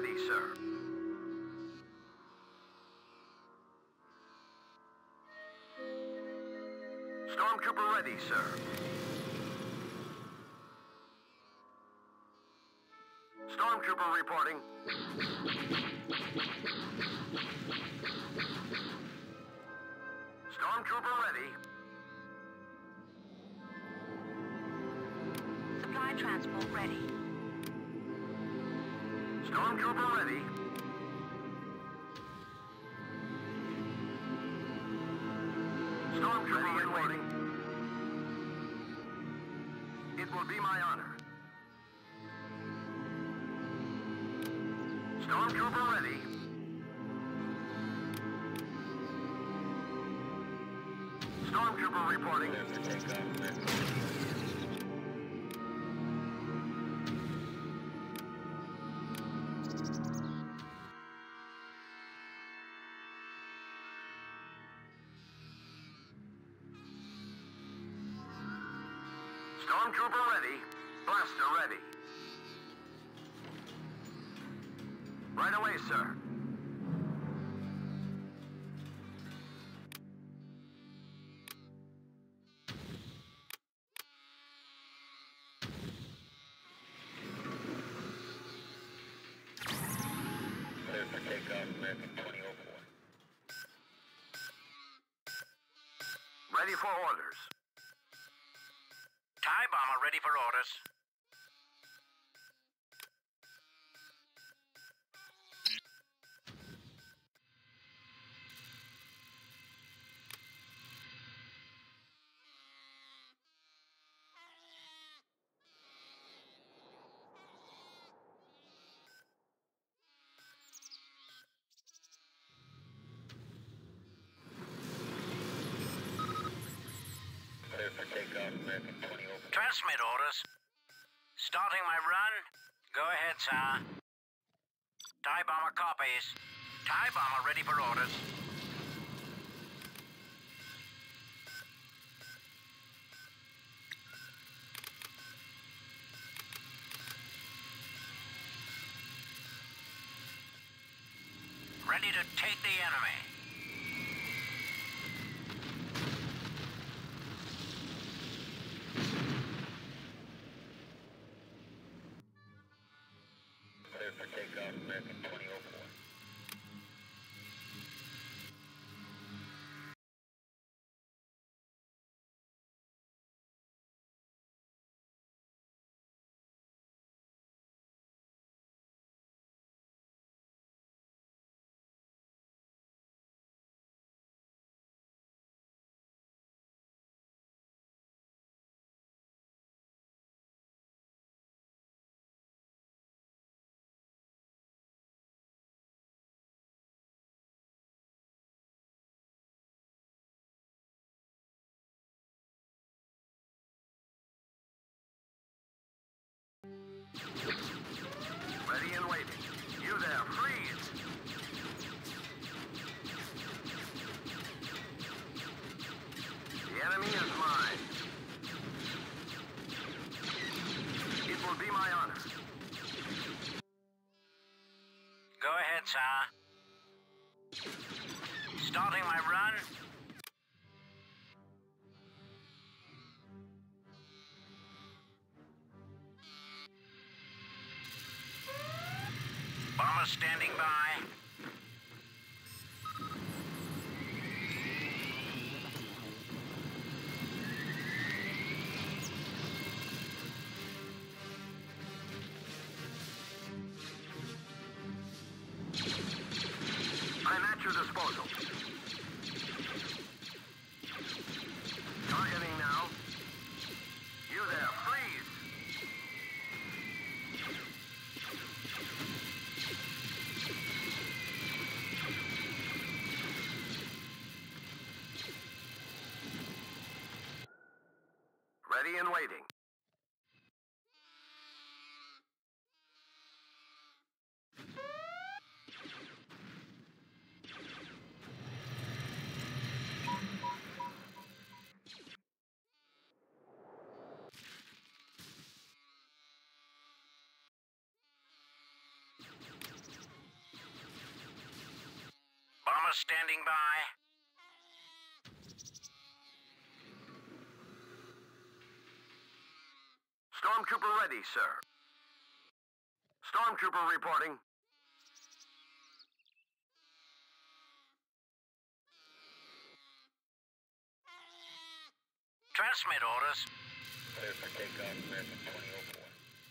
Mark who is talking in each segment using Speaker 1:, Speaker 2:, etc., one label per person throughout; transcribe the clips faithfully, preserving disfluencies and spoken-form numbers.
Speaker 1: ready, sir. Stormtrooper ready, sir. Stormtrooper reporting. Stormtrooper ready.
Speaker 2: Supply transport ready.
Speaker 1: Stormtrooper ready. Stormtrooper reporting. It will be my honor. Stormtrooper ready. Stormtrooper reporting. Stormtrooper ready. Blaster ready. Right away, sir.
Speaker 3: Clear for takeoff, American twenty oh four.
Speaker 1: Ready for orders.
Speaker 4: TIE bomber ready for orders.
Speaker 3: Clear for takeoff, American twenty oh four.
Speaker 4: Transmit orders. Starting my run. Go ahead, sir. TIE bomber copies. TIE bomber ready for orders. Ready to take the enemy.
Speaker 3: Clear for takeoff, American twenty oh four.
Speaker 1: Ready and waiting. You there, freeze! The enemy is mine. It will be my honor.
Speaker 4: Go ahead, sir. Starting my run. Bomber standing by.
Speaker 1: I'm at your disposal. Targeting now. You there, freeze! Ready and waiting.
Speaker 4: Bomber standing by.
Speaker 1: Stormtrooper ready, sir. Stormtrooper reporting.
Speaker 4: Transmit orders.
Speaker 3: Clear for takeoff, American twenty oh four.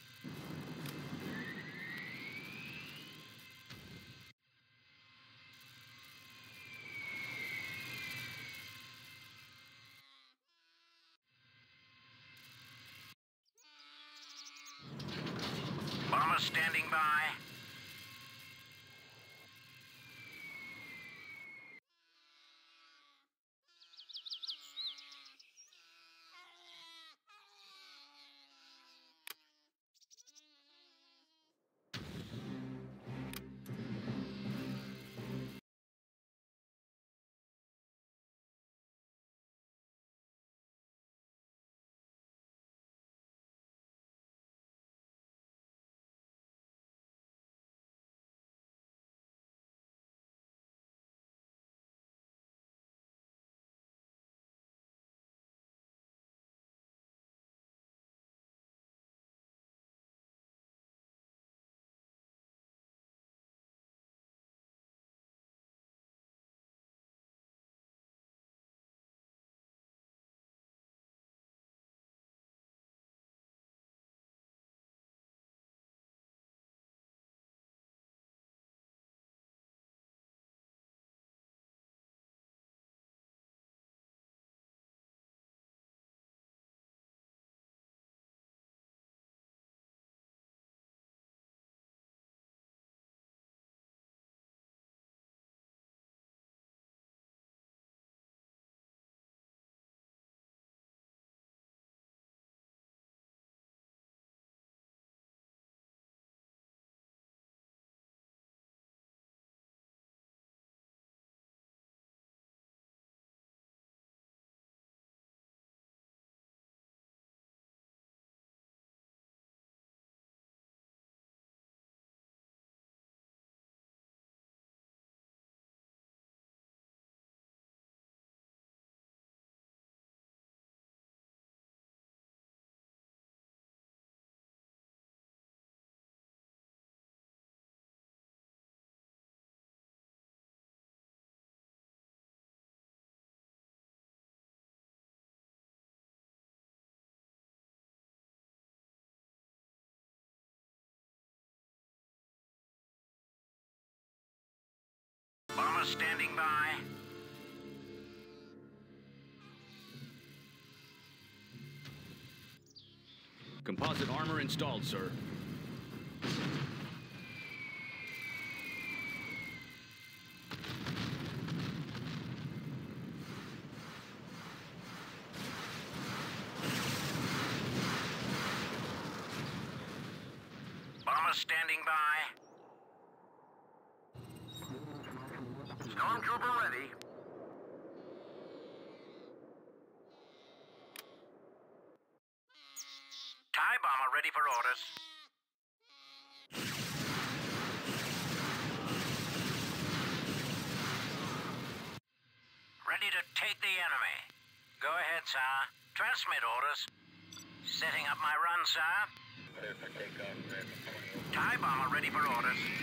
Speaker 4: Bomber standing by. Bomber standing by.
Speaker 5: Composite armor installed, sir.
Speaker 4: Bomber standing by.
Speaker 1: Stormtrooper ready.
Speaker 4: TIE bomber ready for orders. Ready to take the enemy. Go ahead, sir. Transmit orders. Setting up my run, sir.
Speaker 3: Clear for takeoff, American twenty oh four.
Speaker 4: TIE bomber ready for orders.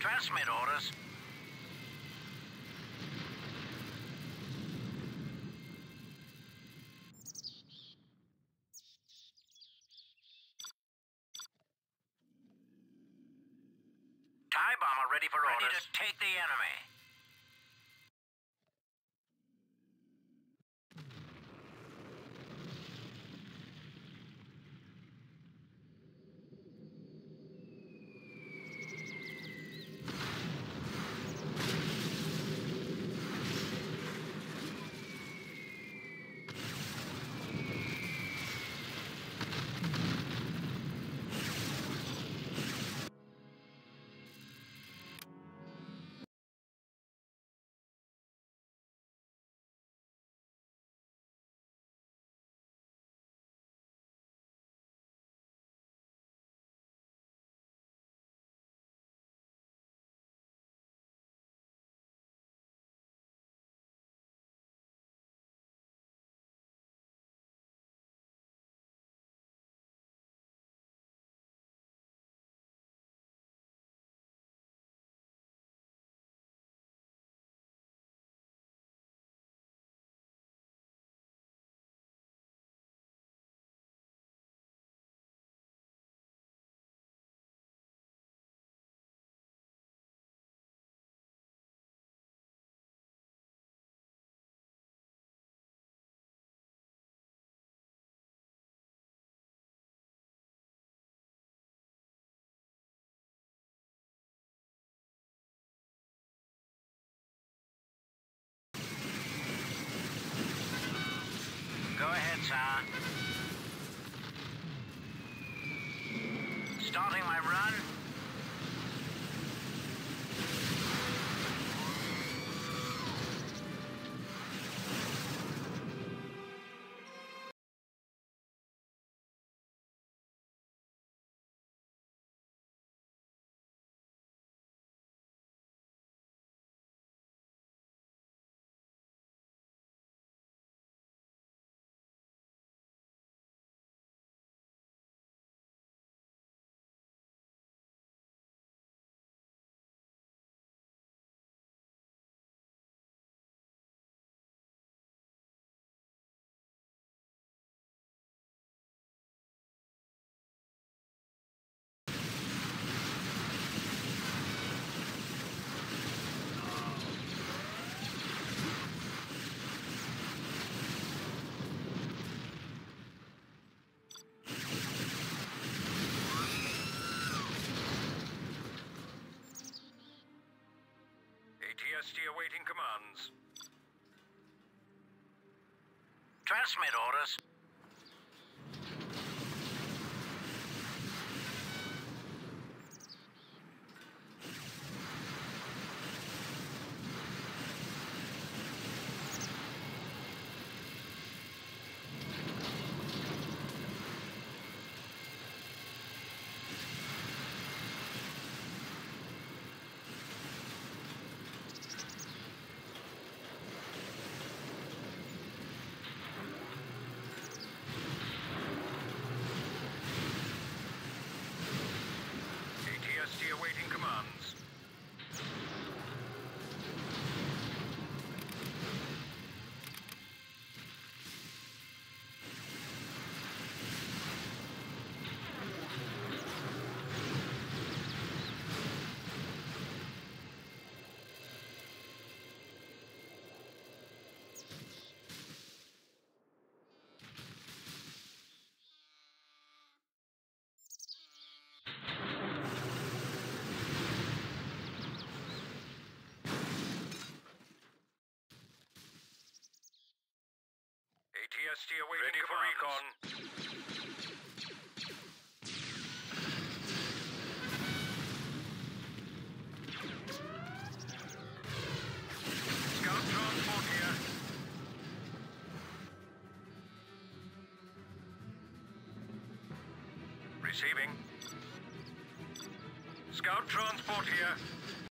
Speaker 4: Transmit orders. TIE bomber ready for orders. Ready to take the enemy. Go ahead, sir. Starting my run. A T S T awaiting commands. Transmit orders. Awaiting commands. A T S T awaiting ready for recon. Scout transport here. Receiving. Scout transport here.